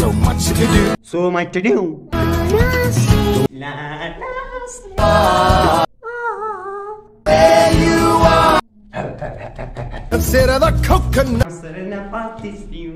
so much to do. So much to do. Consider the coconut. Serena Party